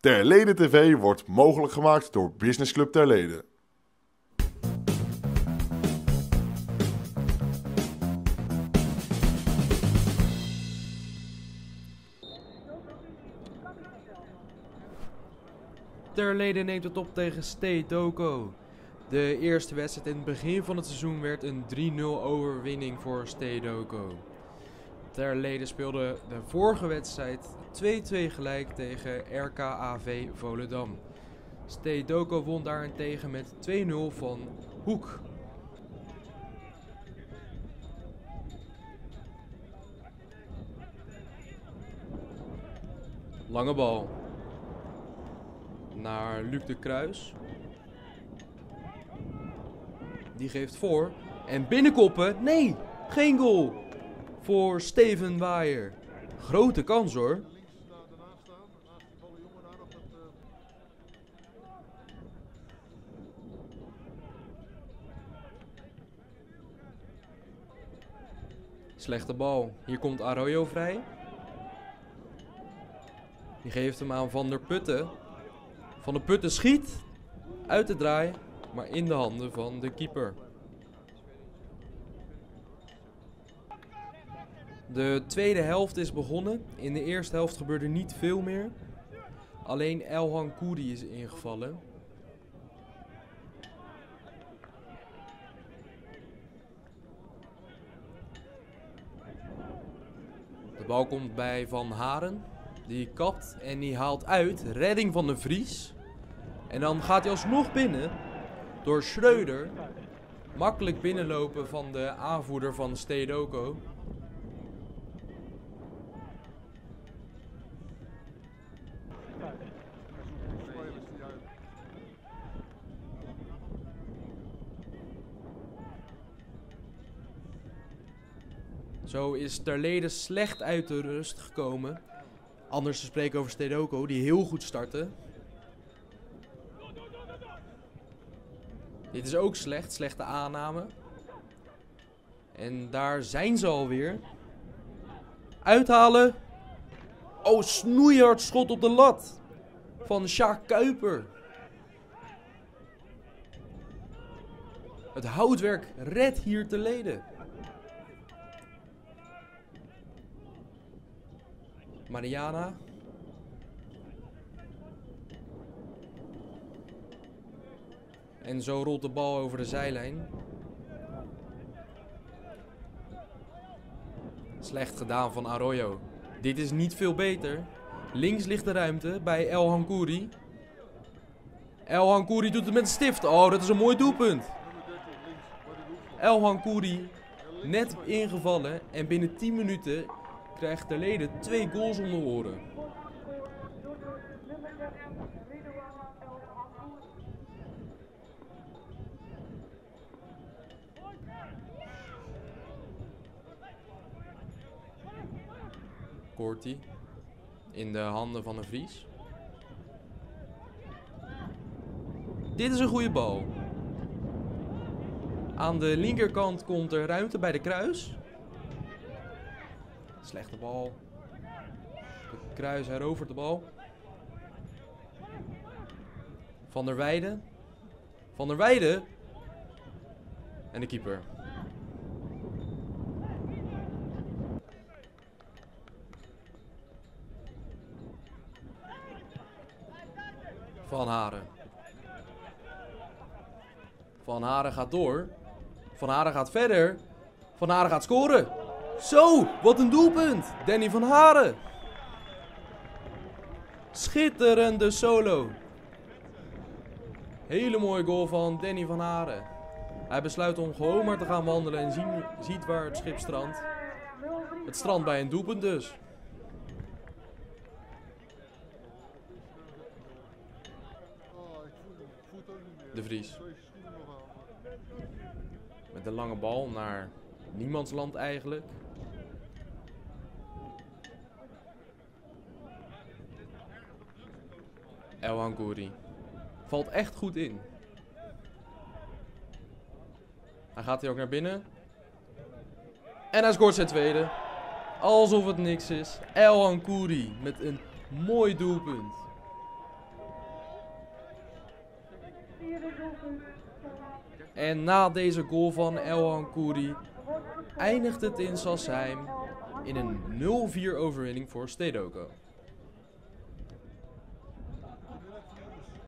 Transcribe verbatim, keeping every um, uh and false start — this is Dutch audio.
Terlede T V wordt mogelijk gemaakt door Business Club Terlede. Terlede neemt het op tegen Stedoco. De eerste wedstrijd in het begin van het seizoen werd een drie nul overwinning voor Stedoco. Terlede speelde de vorige wedstrijd twee twee gelijk tegen R K A V Volendam. Stedoco won daarentegen met twee nul van Hoek. Lange bal naar Luc de Kruis. Die geeft voor. En binnenkoppen. Nee, geen goal. Voor Steven Waaier. Grote kans hoor. Slechte bal. Hier komt Arroyo vrij. Die geeft hem aan Van der Putten. Van der Putten schiet. Uit de draai. Maar in de handen van de keeper. De tweede helft is begonnen. In de eerste helft gebeurde niet veel meer. Alleen Elhan Kouri is ingevallen. De bal komt bij Van Haren. Die kapt en die haalt uit. Redding van de Vries. En dan gaat hij alsnog binnen. Door Schreuder. Makkelijk binnenlopen van de aanvoerder van Stedoco. Zo is Terlede slecht uit de rust gekomen. Anders te spreken over Stedoco, die heel goed startte. Dit is ook slecht, slechte aanname. En daar zijn ze alweer. Uithalen. Oh, snoeihard schot op de lat. Van Sjaak Kuiper. Het houtwerk redt hier Terlede. Mariana. En zo rolt de bal over de zijlijn. Slecht gedaan van Arroyo. Dit is niet veel beter. Links ligt de ruimte bij Elhan Kouri. Elhan Kouri doet het met een stift. Oh, dat is een mooi doelpunt. Elhan Kouri net ingevallen en binnen tien minuten krijgt Terlede twee goals om de oren. Kortie in de handen van de Vries. Dit is een goede bal. Aan de linkerkant komt er ruimte bij de Kruis. Slechte bal. De Kruis herovert de bal. Van der Weijden. Van der Weijden. En de keeper. Van Haren. Van Haren gaat door. Van Haren gaat verder. Van Haren gaat scoren. Zo, wat een doelpunt. Danny van Haren. Schitterende solo. Hele mooie goal van Danny van Haren. Hij besluit om gewoon maar te gaan wandelen en zien, ziet waar het schip strandt. Het strandt bij een doelpunt dus. De Vries. Met een lange bal naar niemandsland eigenlijk. Elhan Kouri. Valt echt goed in. Hij gaat hier ook naar binnen. En hij scoort zijn tweede. Alsof het niks is. Elhan Kouri met een mooi doelpunt. En na deze goal van Elhan Khoury eindigt het in Sassheim in een nul vier overwinning voor Steaua Doko.